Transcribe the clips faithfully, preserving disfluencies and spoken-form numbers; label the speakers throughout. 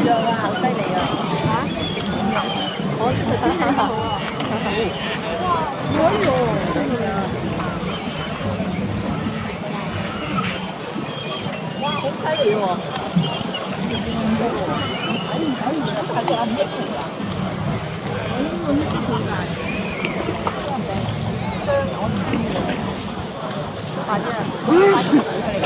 Speaker 1: 哇，好犀利啊！嚇？我呢就真係好啊！哇！哎呦，真係啊！哇，好犀利喎！係隻阿唔益嚟㗎？我呢個呢啲最大。雙我唔知喎。快啲啊！快啲嚟！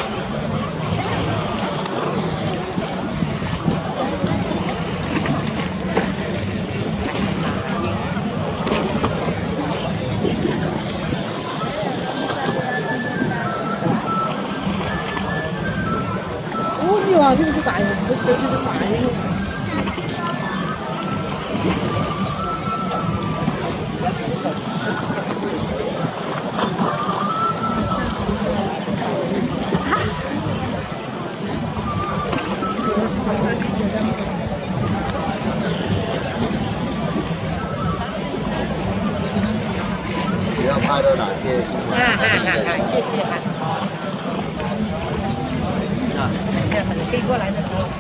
Speaker 1: 哇！呢個大，呢個呢個大呢個。
Speaker 2: 你要拍到哪些？
Speaker 1: 啊啊啊啊！谢谢啊。这样子飞过来的时候。